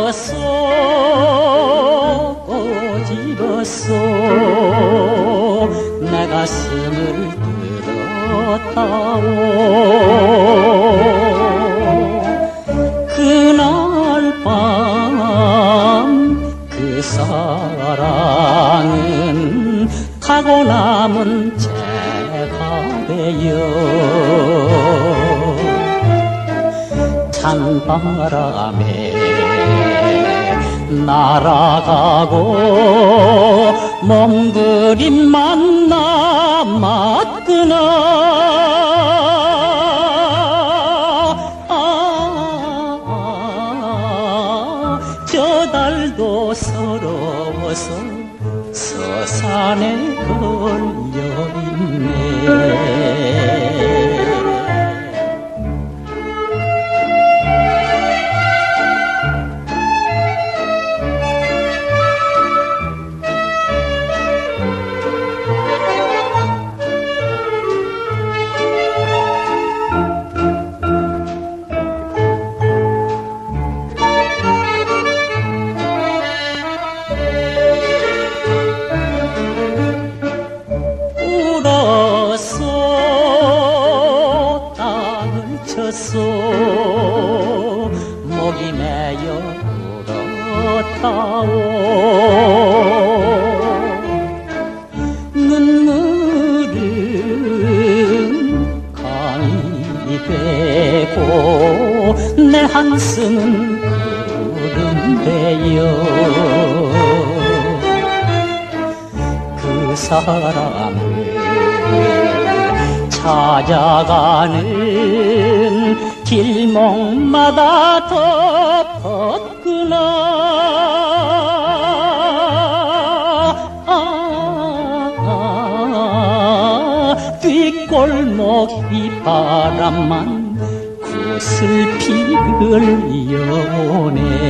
꼬집었소 내 가슴을 뚫었다오. 그날 밤 그 사랑은 타고 남은 채가 되어 찬바람에 날아가고 몸부림만 남았구나. 저 달도 서러워서 서산에 걸려있네. 목이 메여 울었다오. 눈물은 강이 되고 내 한숨은 구름 되어 그 사람을 찾아가는 길목마다 덮었구나. 뒷골목 휘바람만 구슬피를 여네.